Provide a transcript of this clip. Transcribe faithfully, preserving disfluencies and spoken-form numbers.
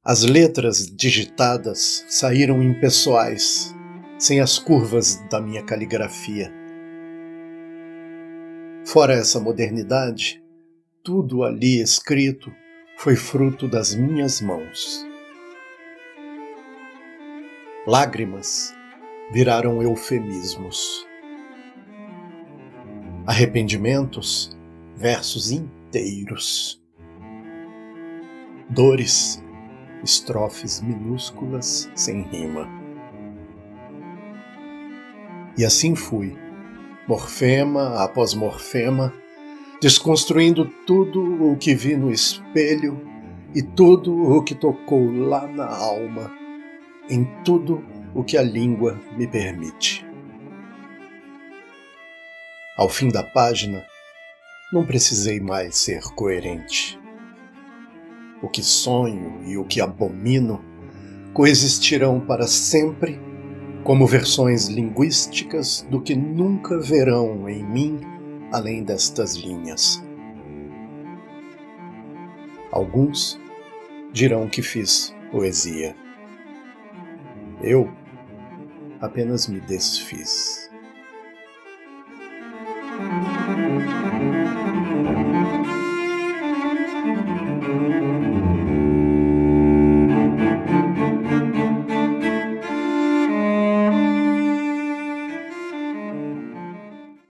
As letras digitadas saíram impessoais, sem as curvas da minha caligrafia. Fora essa modernidade, tudo ali escrito foi fruto das minhas mãos. Lágrimas viraram eufemismos. Arrependimentos, versos inteiros. Dores, estrofes minúsculas sem rima. E assim fui, morfema após morfema, desconstruindo tudo o que vi no espelho e tudo o que tocou lá na alma, em tudo o que a língua me permite. Ao fim da página, não precisei mais ser coerente. O que sonho e o que abomino coexistirão para sempre como versões linguísticas do que nunca verão em mim além destas linhas. Alguns dirão que fiz poesia. Eu apenas me desfiz.